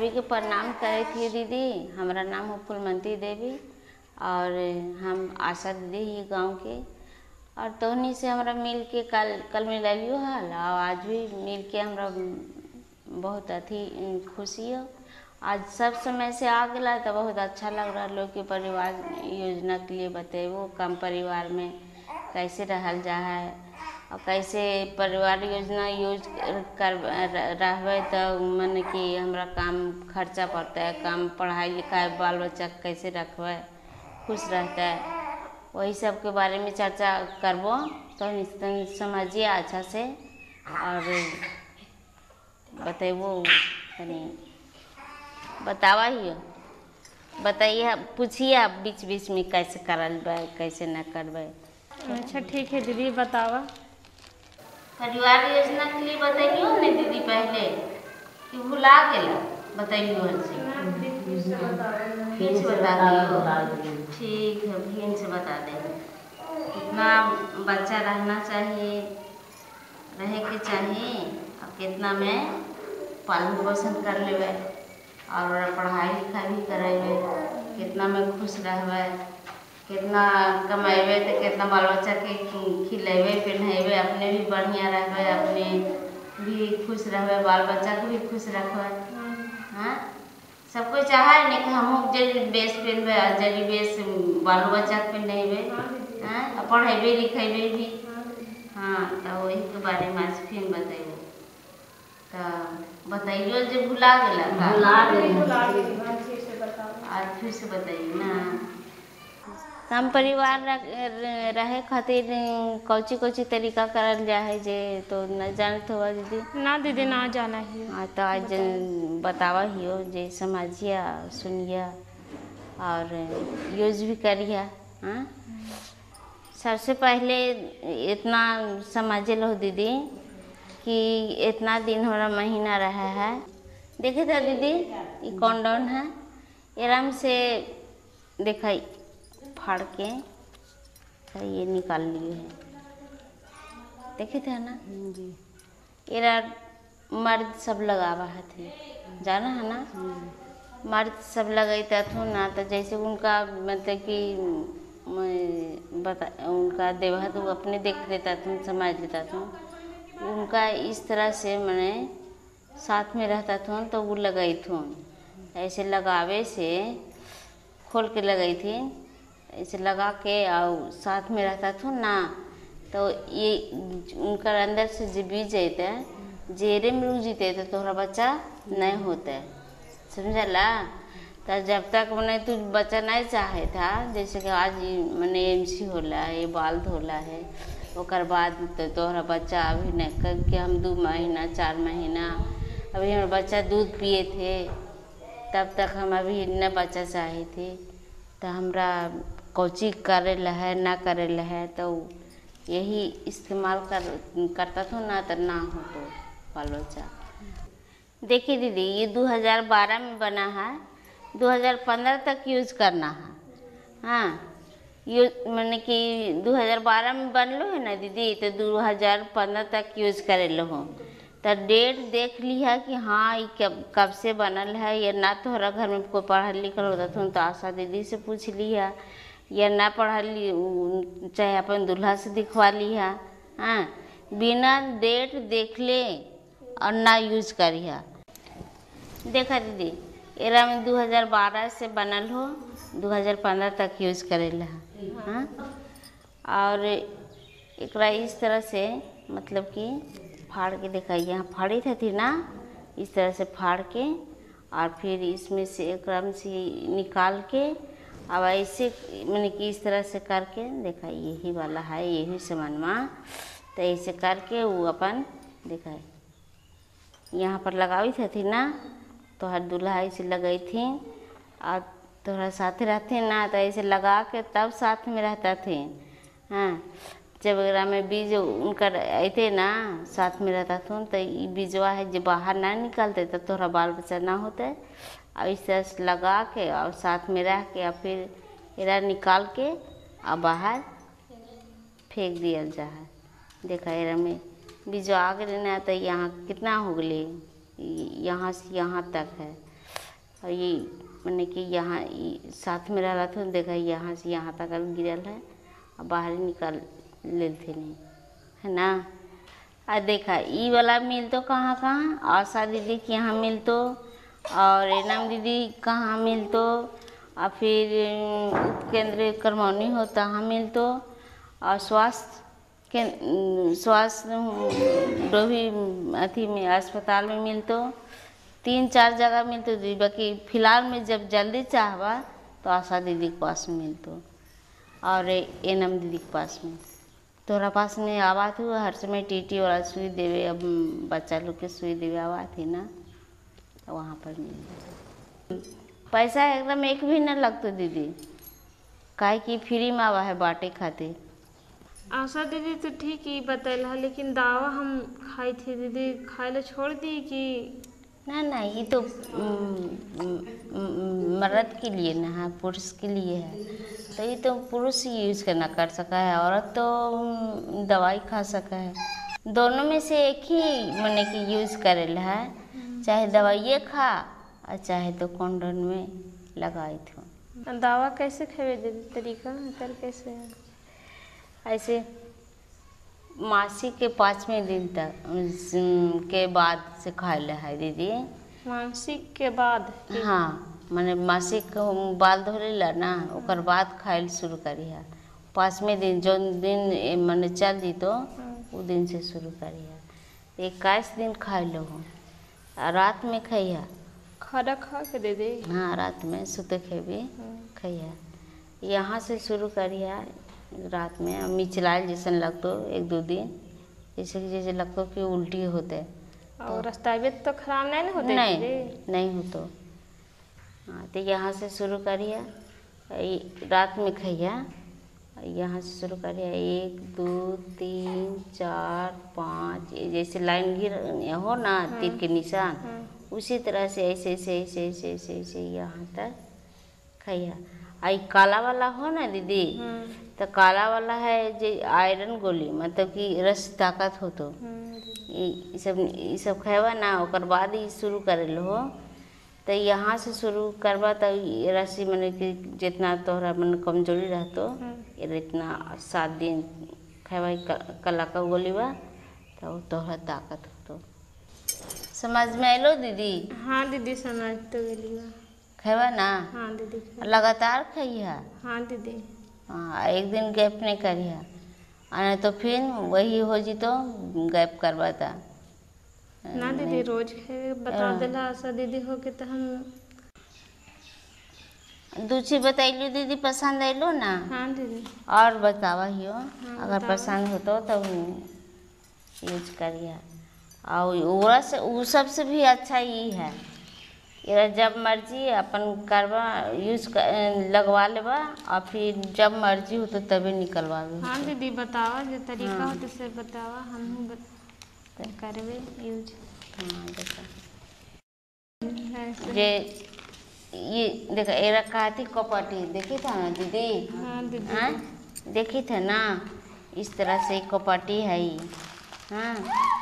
सभी के प्रणाम करे थी दीदी। हमारा नाम है फूलमती देवी और हम आशा दीदी ही गांव के। और तोहनी से हमरा मिल के कल मिलियो हल और आज भी मिल के हमरा बहुत अथी खुशी हो। आज सब समय से आ गया तो बहुत अच्छा लग रहा लोग के परिवार योजना के लिए बतेबो कम परिवार में कैसे रहल जा है और कैसे परिवार योजना यूज कर रहबे तो मन कि हमरा काम खर्चा पड़ता है, काम पढ़ाई लिखाई बाल बच्चा कैसे रखबे खुश रहता है, वही सब के बारे में चर्चा करबो तो समझिए अच्छा से और बतेबो तनी बतावा ही बताइए पूछिए आप बीच बीच में कैसे करल बे कैसे न करबे। अच्छा ठीक है दीदी बतावा। परिवार योजना के लिए बताइयो ने दीदी पहले कि भुला गेला बताइयो फिर से बता दियो। ठीक है फिर से बता दे कितना बच्चा रहना चाहिए रहे के चाहिए और कितना में पालन पोषण कर लेवे और पढ़ाई लिखाई भी करेबे कितना में खुश रहबे कितना कमेबे तो कितना बाल बच्चा के खिलेबे पिन्हेबे अपने भी बढ़िया रहबे अपने भी खुश रहबे बाल बच्चा को भी खुश रखबे। हाँ सब कोई चाहे नहीं कि हम जरी बेस पहनबे जरी बेस बाल बच्चा के पहनेबे हाँ पढ़ेबे लिखेबे भी। हाँ तो वही के बारे में आज फिर बताइए तो बताइयो जो भुला गेला आज फिर से बताइए ना। हम परिवार रहे खातिर कौची कौची तरीका करल जा है जे तो न जानत हो दीदी? ना दीदी ना जाना ही। हाँ तो आज बतावा हियो जे समझिया सुनिया और यूज भी करिया। हाँ सबसे पहले इतना समझ लो दीदी कि इतना दिन हमारा महीना रहा है। देखे था दीदी ये कॉन्डोन है आराम से देखा फाड़ के ये निकाल लिए है देखे थे ना जी। एरा मर्द सब लगावा है थे जाना है ना मर्द सब लगता था ना तो जैसे उनका मतलब कि बता उनका देवा तो अपने देख लेता था समझ लेता था उनका इस तरह से मैंने साथ में रहता था तो वो लगाई थी ऐसे लगावे से खोल के लगाई थी ऐसे लगा के और साथ में रहता था ना तो ये उनका अंदर से जो बीज जाते जेरे में रुक जीते तो तोहरा बच्चा नहीं होता समझला। तो जब तक मैंने तू बच्चा नहीं चाहे था जैसे कि आज मैंने एमसी होला ये बाल धोला है ओकर बाद तो तोहरा बच्चा अभी नहीं करके हम 2 महीना 4 महीना अभी हमारा बच्चा दूध पिए थे तब तक हम अभी न बच्चा चाहे थे तो हमरा कौची करेला है ना करेला है तो यही इस्तेमाल करता था ना तो ना हो तो बाल बच्चा। देखिए दीदी ये 2012 में बना है 2015 तक यूज करना है। हाँ मैंने कि 2012 में बनलो है ना दीदी तो 2015 तक यूज करे लो हो तो डेट देख ली है कि हाँ ये कब से बनल है या ना तोहरा घर में कोई पढ़ल लिखल होता था तो आशा दीदी से पूछ लिया या ना पढ़ल चाहे अपन दूल्हा से दिखवा लिया। हाँ बिना डेट देख ले और ना यूज करिया। देखा दीदी एरा में 2012 से बनल हो 2015 तक यूज करेला। हाँ और एकरा इस तरह से मतलब कि फाड़ के देखा यहाँ फाड़ी थी ना इस तरह से फाड़ के और फिर इसमें से एकदम से निकाल के अब ऐसे मैंने कि इस तरह से करके देखा यही वाला है यही सामानमा तो ऐसे करके वो अपन देखा यहाँ पर लगाई थी ना तो हर दूल्हा ऐसे लगाई थी और थोड़ा साथ रहते ना तो ऐसे लगा के तब साथ में रहता थे। हाँ जब वगैरह में बीज उनका आते ना साथ में रहता था तो ये बीजवा है जो बाहर ना निकलते तो थोड़ा बाल बच्चा ना होता और इस तरह से लगा के और साथ में रह के और फिर एरा निकाल के और बाहर फेंक दिया जा है। देखा एरा में बीजवा आ गए ना तो यहाँ कितना हो गए यहाँ से यहाँ तक है और ये मैंने कि यहाँ साथ में रह रहा था, देखा यहाँ से यहाँ तक गिरल है और बाहर निकाल लेते नहीं है ना। और देखा ई वाला मिल तो कहाँ कहाँ, आशा दीदी के यहाँ मिल तो, और एनम दीदी कहाँ मिल तो, और फिर केंद्रीय करमौनी हो तहाँ मिल तो, और स्वास्थ्य डोभी अथी में अस्पताल में मिल तो, 3-4 जगह मिल तो दी। बाकी फिलहाल में जब जल्दी चाहवा तो आशा दीदी के पास में मिल तो, और एनम दीदी के पास में। तोरा पास में आवा थी हर समय टीटी वाला सुई देवे, अब बच्चा लोग के सुई देवे आवा थी ना, तो वहाँ पर मिल। पैसा एकदम एक भी न लगतो दीदी, काहे कि फ्री में आवा है बाटे खातिर। आशा दीदी तो ठीक ही बतैला, लेकिन दावा हम खाई थी दीदी, खाए ला छोड़ दी कि ना ये तो मर्द के लिए ना है, पुरुष के लिए है। तो ये तो पुरुष ही यूज करना कर सका है, औरत तो दवाई खा सका है। दोनों में से एक ही मैंने कि यूज करेला है, चाहे दवाइये खा और चाहे तो कॉन्डोम में लगाई थो। दावा कैसे खेवे दीदी, तरीका कर कैसे है? ऐसे मासिक के 5वें दिन तक के बाद से खाए है दीदी। मासिक के बाद? हाँ, मैंने मासिक बाल धोलेला ना, ओकर बाद खाइल शुरू करिया। 5वें दिन जो दिन मैंने चल दी तो वो दिन से शुरू करिया। 21 दिन खाए लो, रात में खइया। खाना खा के दे दे? हाँ, रात में सुते खेबी खइया। यहाँ से शुरू करिया रात में। मिचलाल जैसे लगतो 1-2 दिन, जैसे लगतो कि उल्टी होते। और तबीयत तो खराब नहीं ना होते? नहीं हो तो। हाँ, तो यहाँ से शुरू करिए, रात में खइया। यहाँ से शुरू करिए 1 2 3 4 5, जैसे लाइन घिर हो ना तीर के निशान, उसी तरह से ऐसे ऐसे ऐसे ऐसे ऐसे ऐसे यहाँ तक खइया। आई काला वाला हो ना दीदी, तो काला वाला है जो आयरन गोली, मतलब कि रस ताकत हो तो ये सब खेबा ना, ओकर बाद ही शुरू करे हो। तो यहाँ से शुरू करबा तो रस्सी मैंने कि जितना तोहरा मन कमजोरी रहतो इतना 7 दिन खेबा कला का गोली बा, तो तोहरा ताकत हो तो। समझ में आलो दीदी? हाँ दीदी, समझ तो गेली बा। खेबा ना? हाँ दीदी। लगातार खइया? हाँ दीदी। हाँ, एक दिन गैप नहीं करिया, नहीं तो फिर वही हो जी तो गैप करवा था ना दीदी। रोज बता देला आशा दीदी हो के, तो हम दूसरी बताइलू दीदी, पसंद आइलो ना? हाँ दीदी। और बतावा हियो। हाँ, अगर पसंद हो तो यूज करिए। और वो सबसे भी अच्छा ही है, ये जब मर्जी अपन करवा यूज लगवा लेबा, और फिर जब मर्जी हो तो तभी निकलवा लो। हाँ दीदी, बतावा जो तरीका हो तो से बतावा, हम करवे यूज। हाँ देखा, जे ये देखा ये रखा थी कपटी, देखी था ना दीदी? हाँ दीदी। हाँ, देखी थे ना, इस तरह से कपटी है ये। हाँ,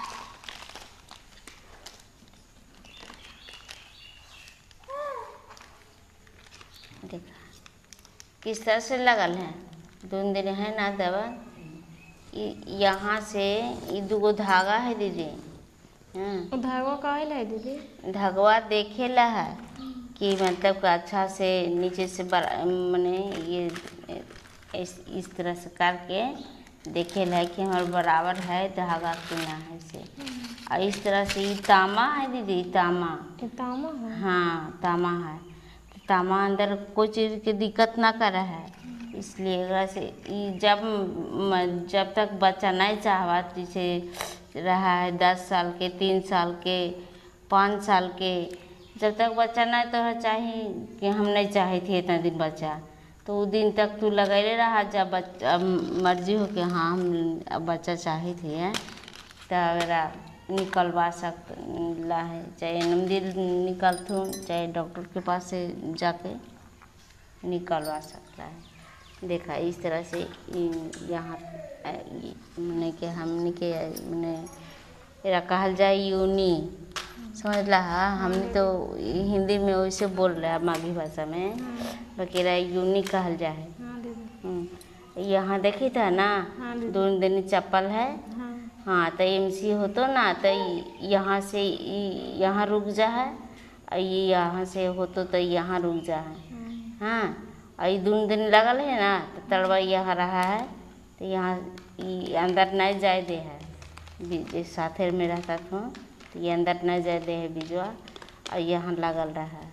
देखा किस तरह से लगल है, 2 दिन है ना दवा। यहाँ से ये 2 धागा है दीदी। हाँ, धागा का है दीदी? धागवा देखेला है कि मतलब अच्छा से नीचे से मैंने ये इस तरह से करके देखेला है कि हमारे बराबर है धागा कि ना है से। और इस तरह से ये तामा है दीदी, तामा। तामा है? हाँ, तामा है। तामा अंदर कोई चीज़ की दिक्कत ना करे है, इसलिए एकरा से जब तक बच्चा नहीं चाहवा, जैसे रहा है 10 साल के, 3 साल के, 5 साल के, जब तक बच्चा नहीं तो चाहिए कि हम नहीं चाहे थे इतना दिन बच्चा, तो वो दिन तक तू लगैले रहा। जब बच्चा मर्जी हो कि हाँ हम अब बच्चा चाहे थे, तो अगर निकलवा सकला है, चाहे नमदिल निकलतूँ, चाहे डॉक्टर के पास से जाके निकलवा सकता है। देखा इस तरह से यहाँ मैंने कि हमने के मैंने कहल जाए यूनी समझ रहा। हमने तो हिंदी में वैसे बोल रहा है, माघी भाषा में बकेरा यूनिक कहल जाए। हाँ दीदी। यहाँ देखी था ना हाँ दीदी। दोनों दिन चप्पल है। हाँ हाँ तो MC हो तो ना तो यहाँ से यहाँ रुक जा है और ये यहाँ से हो तो यहाँ रुक जा है। हाँ और ये दोनों दिन लगल है ना तो तलवा यहाँ रहा है तो यहाँ अंदर नहीं जाए दे है। जिस साथे में रहता था तो ये अंदर नहीं जाए दे है बिजवा और यहाँ लगल रहा है।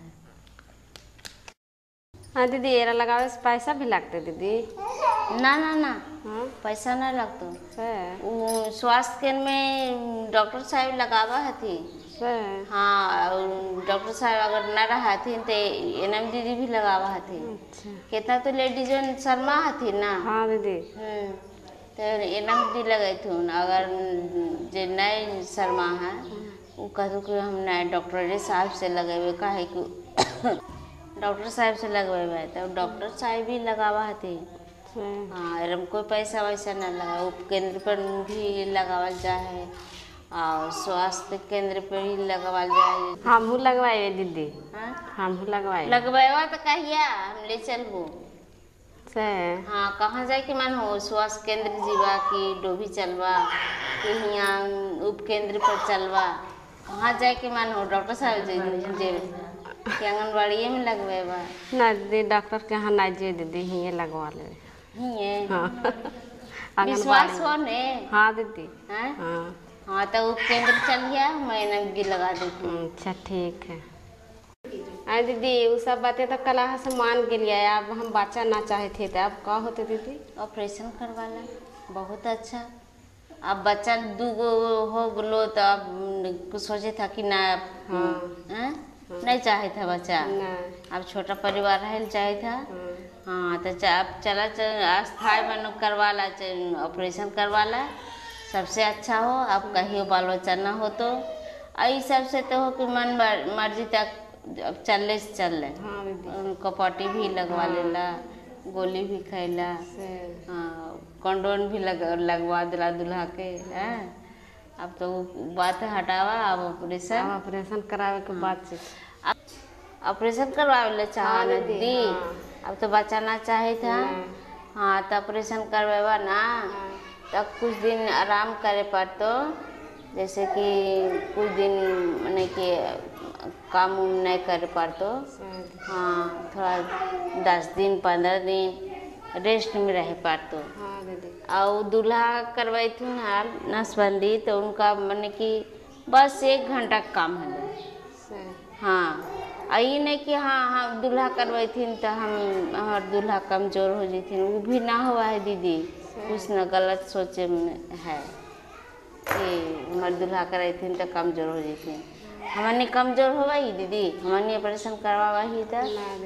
हाँ दीदी, एरा लगावे से पैसा भी लगते दीदी? ना ना ना हाँ पैसा नहीं लगता। से वो स्वास्थ्य केंद्र में डॉक्टर साहब लगावा हथी। से हाँ डॉक्टर साहब अगर न रहा थी तो NM दीदी भी लगावा हथी। अच्छा। कितना तो लेडीज शर्मा हथी ना। हाँ दीदी। तो NM दीदी लगाई थी। अगर जो नए शर्मा है वो कहते कि हम नए डॉक्टर साहब से लगेबे काहे कि डॉक्टर साहब से लगवेबे तो डॉक्टर साहब भी लगावा हथी। हाँ एकदम कोई पैसा वैसा न लगा। उपकेंद्र पर भी लगावल जाए और स्वास्थ्य केंद्र पर भी लगावल जाए। हमहू लगवाए दीदी। हाँ हमहू लगवाए लगवेवा तो कहिया हम ले चलबो। से हाँ कहाँ जाए के मन हो? स्वास्थ्य केंद्र जीवा कि डोभी चलवा कि यहाँ उपकेंद्र पर चलवा? कहाँ जाए के मन हो? डॉक्टर साहब जे कि आंगनबाड़ी में लगवेबा? ना दीदी, डॉक्टर के यहाँ नहीं जे दीदी, हिये लगवा ले। हाँ विश्वास हो ने? हाँ दीदी। हाँ हाँ हाँ तो उपकेंद्र चलिए मैंने भी लगा देती हूँ। अच्छा ठीक है। अरे दीदी वो सब बातें तो कल से मान गेलिए। अब हम बच्चा ना चाहे थे तो अब का होते दीदी? ऑपरेशन करवाला बहुत अच्छा। अब बच्चा दूगो हो गलो तो अब कुछ सोचे था कि ना नहीं चाहे था बच्चा। अब छोटा परिवार है चाहे था। हाँ तो अब चला अस्थाई मन करवाला ऑपरेशन करवाला सबसे अच्छा हो। अब कहियो बाल बच्चा ना हो तो आई सबसे तो हो कि मन मर्जी तक अब चलने से चल ले। हाँ दीदी। उनको पट्टी भी लगवा लेला, गोली भी खैला, हाँ कंडोम भी लगवा दिला दूल्हा के। अब तो बात हटावा। अब ऑपरेशन करावे के बाद से ऑपरेशन करवावे ले चाहा हाँ दीदी। अब तो बच्चा ना चाहे था। हाँ तो ऑपरेशन करवेवा ना तब कुछ दिन आराम करे पड़तो। जैसे कि कुछ दिन मैंने कि काम उम नहीं कर पातो। हाँ थोड़ा 10 दिन 15 दिन रेस्ट में रह पातो। हाँ दीदी। और दूल्हा करवाई थी ना नसबंदी तो उनका मैंने कि बस 1 घंटा का काम है। हाँ आई नहीं कि हाँ दूल्हा करवाई थी तो हमार दूल्हा कमजोर हो जाती वो भी ना हुआ है दीदी। कुछ न गलत सोचे में है कि हमारे दूल्हा कराई थी तो कमजोर हो जाती। हमारे कमजोर होगा ही दीदी, हमारे ऑपरेशन करवावा ही था।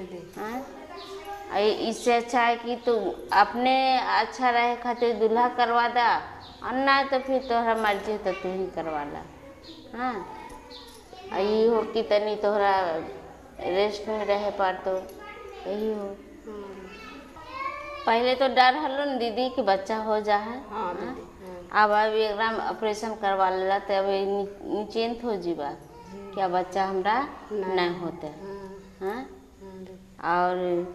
हाँ इससे अच्छा है कि तू अपने अच्छा रहे खातिर दूल्हा करवा दा और ना तो फिर तोहरा मर्जी तो तू ही करवा ला। हाँ यही हो कि तनी तोहरा रेस्ट में रहे पार तो यही हो। पहले तो डर हलो न दीदी कि बच्चा हो जा है। हाँ अब एकदम ऑपरेशन करवा लेला तो अब निश्चिंत हो जीवा क्या बच्चा हमरा नहीं होते। हाँ और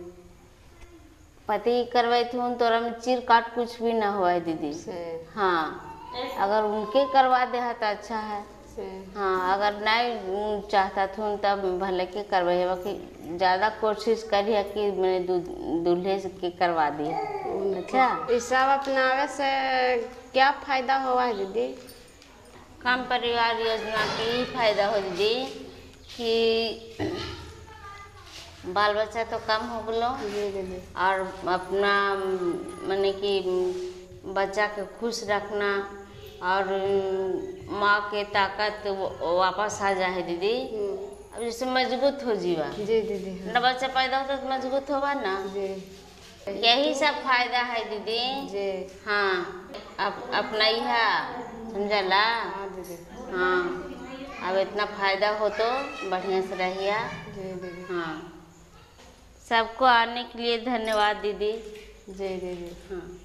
पति करवाई थी तोरा में चीर काट कुछ भी ना हुआ है दीदी। हाँ अगर उनके करवा दे है तो अच्छा है। हाँ अगर नहीं चाहता था तब भले के करवाई कि ज़्यादा कोशिश करिए कि मैंने दूल्हे के करवा दी। अच्छा ये सब अपनावे से क्या फायदा हुआ है दीदी? कम परिवार योजना के ही फायदा हो दीदी कि बाल बच्चा तो कम हो गलो और अपना माने कि बच्चा के खुश रखना और माँ के ताकत वापस आ जाए दीदी। अब जैसे मजबूत हो जीवा। जी दीदी। ना बच्चा पैदा होता तो मजबूत होगा ना। जी यही सब फायदा है दीदी। जी हाँ अपना ही है समझला। हाँ दीदी। हाँ अब इतना फायदा हो तो बढ़िया से रहिए। जी दीदी। हाँ सबको आने के लिए धन्यवाद दीदी। जी दीदी। हाँ।